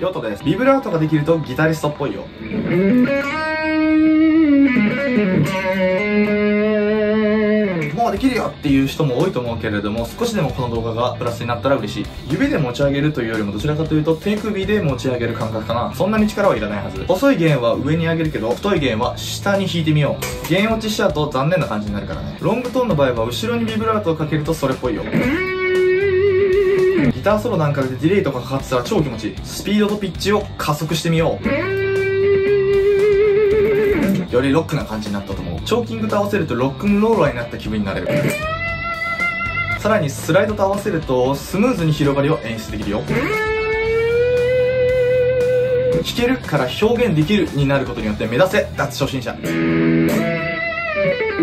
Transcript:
ヨトです。ビブラートができるとギタリストっぽいよ。もうできるよっていう人も多いと思うけれども、少しでもこの動画がプラスになったら嬉しい。指で持ち上げるというよりもどちらかというと手首で持ち上げる感覚かな。そんなに力はいらないはず。細い弦は上に上げるけど、太い弦は下に弾いてみよう。弦落ちしちゃうと残念な感じになるからね。ロングトーンの場合は後ろにビブラートをかけるとそれっぽいよ。ギターソロなんかでディレイとかかかってたら超気持ちいい。スピードとピッチを加速してみよう。よりロックな感じになったと思う。チョーキングと合わせるとロックンローラーになった気分になれる。さらにスライドと合わせるとスムーズに広がりを演出できるよ。弾けるから表現できるになることによって目指せ脱初心者。